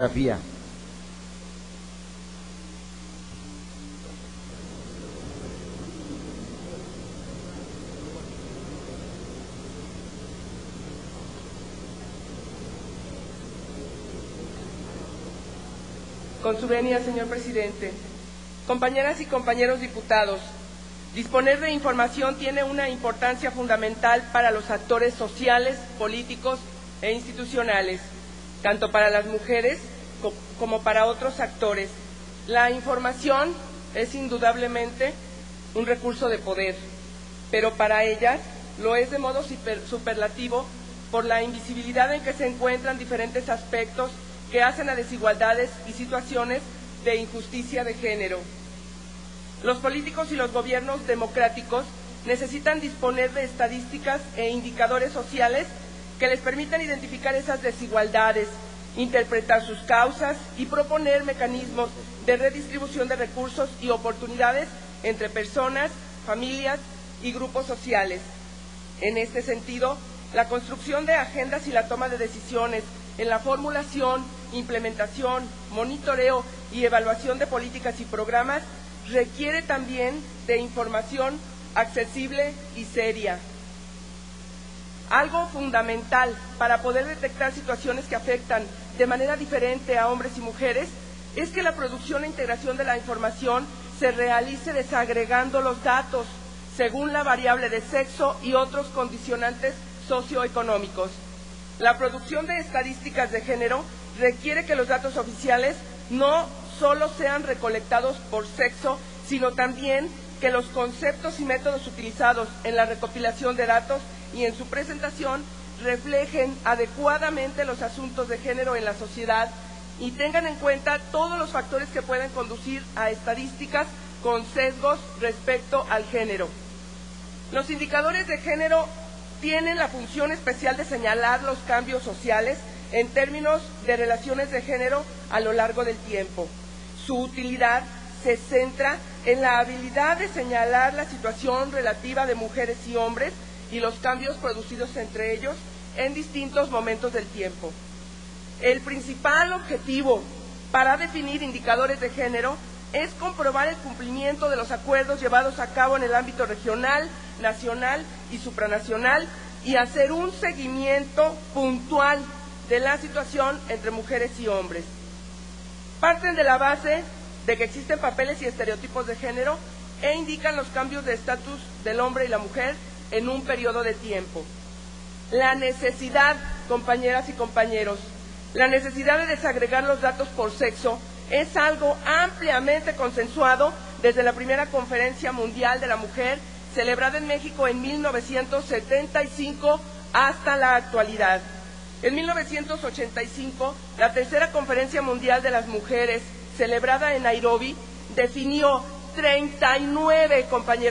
Geografía. Con su venia, señor presidente. Compañeras y compañeros diputados, disponer de información tiene una importancia fundamental para los actores sociales, políticos e institucionales, tanto para las mujeres como para otros actores. La información es indudablemente un recurso de poder, pero para ellas lo es de modo superlativo por la invisibilidad en que se encuentran diferentes aspectos que hacen a desigualdades y situaciones de injusticia de género. Los políticos y los gobiernos democráticos necesitan disponer de estadísticas e indicadores sociales que les permitan identificar esas desigualdades, interpretar sus causas y proponer mecanismos de redistribución de recursos y oportunidades entre personas, familias y grupos sociales. En este sentido, la construcción de agendas y la toma de decisiones en la formulación, implementación, monitoreo y evaluación de políticas y programas requiere también de información accesible y seria. Algo fundamental para poder detectar situaciones que afectan de manera diferente a hombres y mujeres es que la producción e integración de la información se realice desagregando los datos según la variable de sexo y otros condicionantes socioeconómicos. La producción de estadísticas de género requiere que los datos oficiales no solo sean recolectados por sexo, sino también que los conceptos y métodos utilizados en la recopilación de datos y en su presentación reflejen adecuadamente los asuntos de género en la sociedad y tengan en cuenta todos los factores que pueden conducir a estadísticas con sesgos respecto al género. Los indicadores de género tienen la función especial de señalar los cambios sociales en términos de relaciones de género a lo largo del tiempo. Su utilidad se centra en la habilidad de señalar la situación relativa de mujeres y hombres y los cambios producidos entre ellos en distintos momentos del tiempo. El principal objetivo para definir indicadores de género es comprobar el cumplimiento de los acuerdos llevados a cabo en el ámbito regional, nacional y supranacional y hacer un seguimiento puntual de la situación entre mujeres y hombres. Parten de la base de que existen papeles y estereotipos de género e indican los cambios de estatus del hombre y la mujer en un periodo de tiempo. La necesidad, compañeras y compañeros, la necesidad de desagregar los datos por sexo es algo ampliamente consensuado desde la primera Conferencia Mundial de la Mujer, celebrada en México en 1975 hasta la actualidad. En 1985, la tercera Conferencia Mundial de las Mujeres, celebrada en Nairobi, definió 39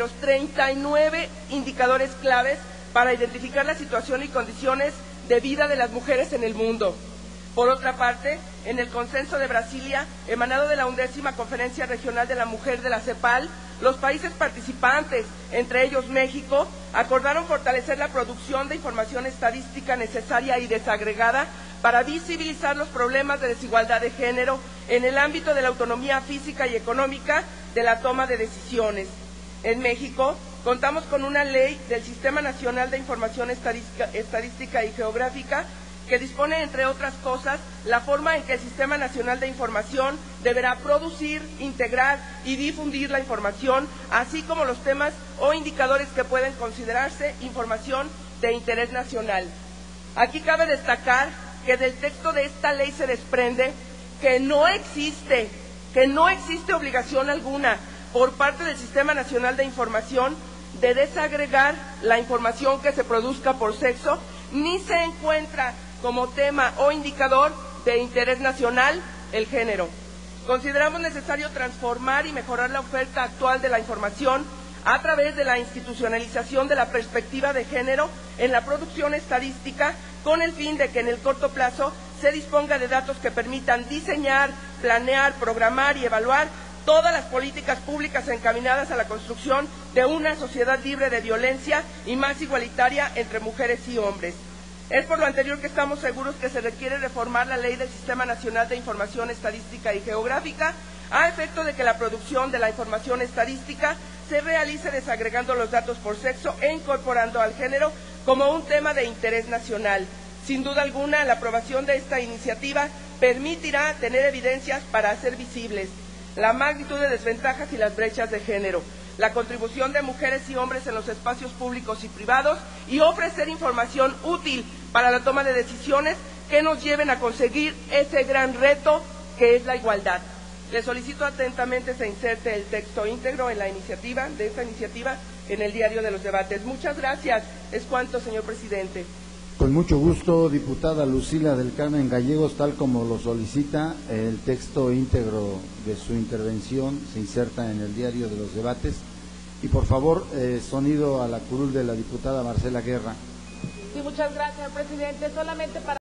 indicadores claves para identificar la situación y condiciones de vida de las mujeres en el mundo. Por otra parte, en el Consenso de Brasilia, emanado de la 11ª Conferencia Regional de la Mujer de la CEPAL, los países participantes, entre ellos México, acordaron fortalecer la producción de información estadística necesaria y desagregada para visibilizar los problemas de desigualdad de género en el ámbito de la autonomía física y económica de la toma de decisiones. En México, contamos con una ley del Sistema Nacional de Información Estadística y Geográfica que dispone, entre otras cosas, la forma en que el Sistema Nacional de Información deberá producir, integrar y difundir la información, así como los temas o indicadores que pueden considerarse información de interés nacional. Aquí cabe destacar que del texto de esta ley se desprende que no existe obligación alguna por parte del Sistema Nacional de Información de desagregar la información que se produzca por sexo, ni se encuentra como tema o indicador de interés nacional el género. Consideramos necesario transformar y mejorar la oferta actual de la información a través de la institucionalización de la perspectiva de género en la producción estadística, con el fin de que en el corto plazo se disponga de datos que permitan diseñar, planear, programar y evaluar todas las políticas públicas encaminadas a la construcción de una sociedad libre de violencia y más igualitaria entre mujeres y hombres. Es por lo anterior que estamos seguros que se requiere reformar la Ley del Sistema Nacional de Información Estadística y Geográfica a efecto de que la producción de la información estadística se realice desagregando los datos por sexo e incorporando al género como un tema de interés nacional. Sin duda alguna, la aprobación de esta iniciativa permitirá tener evidencias para hacer visibles la magnitud de desventajas y las brechas de género, la contribución de mujeres y hombres en los espacios públicos y privados y ofrecer información útil para la toma de decisiones que nos lleven a conseguir ese gran reto que es la igualdad. Le solicito atentamente se inserte el texto íntegro de esta iniciativa en el diario de los debates. Muchas gracias. Es cuanto, señor presidente. Con mucho gusto, diputada Lucila del Carmen Gallegos, tal como lo solicita, el texto íntegro de su intervención se inserta en el diario de los debates. Y por favor, sonido a la curul de la diputada Marcela Guerra. Sí, muchas gracias, señor presidente. Solamente para